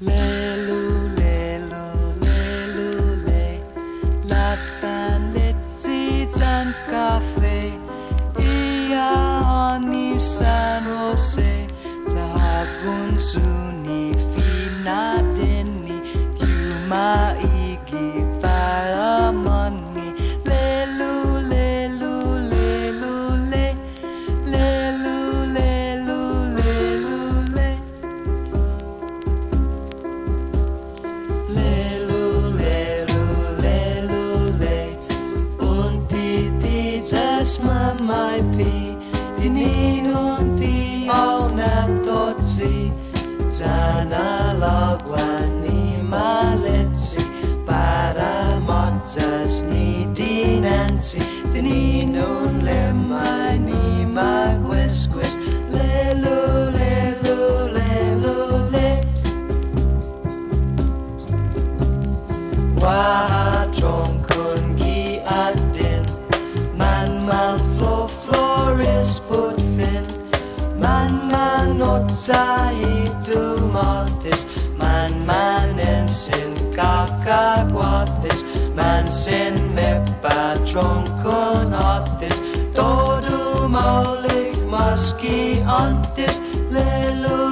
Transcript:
Lelu, lelu, lelu, le. Lataan letsi tan cafe. Ia oni San Jose. Sa hapon suni fina deni. Tiuma igi para mani. Lelu, lelu, lelu, le. Lelu, lelu, lelu, le. Lelu, lelu, lelu, le. Unti ti jas mamai pi. Ininunti au na totsi. Jana lagwani maletsi. Para mojas ni dinansi. Tininun lemai ni magwes-gwes. Lelu, lelu, lelu, le. Wahajong kun gi adin. Man floris put fin. Man otsa itu motis. Man ensin kakakwatis. Man sin me patrong kun otis. Todo maulik maski antis. Lelu,